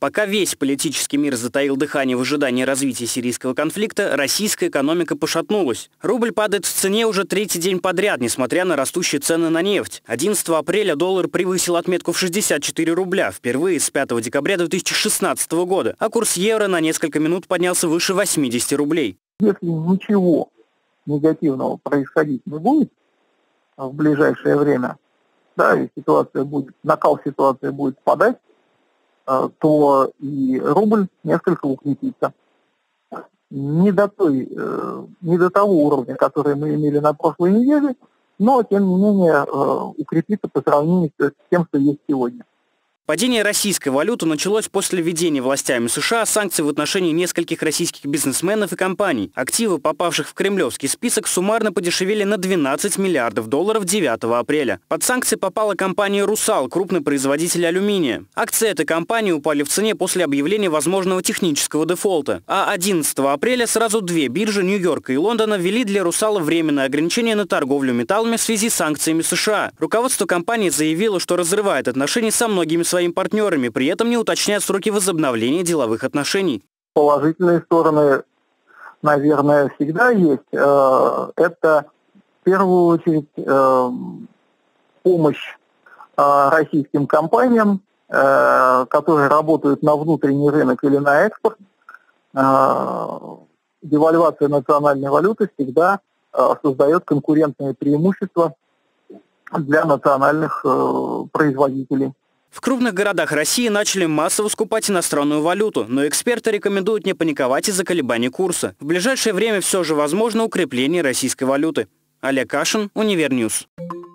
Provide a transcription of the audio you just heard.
Пока весь политический мир затаил дыхание в ожидании развития сирийского конфликта, российская экономика пошатнулась. Рубль падает в цене уже третий день подряд, несмотря на растущие цены на нефть. 11 апреля доллар превысил отметку в 64 рубля, впервые с 5 декабря 2016 года, а курс евро на несколько минут поднялся выше 80 рублей. Если ничего негативного происходить не будет в ближайшее время, да, и накал ситуации будет спадать, то и рубль несколько укрепится. Не до того уровня, который мы имели на прошлой неделе, но, тем не менее, укрепится по сравнению с тем, что есть сегодня. Падение российской валюты началось после введения властями США санкций в отношении нескольких российских бизнесменов и компаний. Активы, попавших в кремлевский список, суммарно подешевели на 12 миллиардов долларов 9 апреля. Под санкции попала компания «Русал», крупный производитель алюминия. Акции этой компании упали в цене после объявления возможного технического дефолта. А 11 апреля сразу две биржи Нью-Йорка и Лондона ввели для «Русала» временное ограничение на торговлю металлами в связи с санкциями США. Руководство компании заявило, что разрывает отношения со многими своими партнерами, при этом не уточняют сроки возобновления деловых отношений. Положительные стороны, наверное, всегда есть. Это в первую очередь помощь российским компаниям, которые работают на внутренний рынок или на экспорт. Девальвация национальной валюты всегда создает конкурентные преимущества для национальных производителей. В крупных городах России начали массово скупать иностранную валюту, но эксперты рекомендуют не паниковать из-за колебаний курса. В ближайшее время все же возможно укрепление российской валюты. Олег Кашин, Универньюз.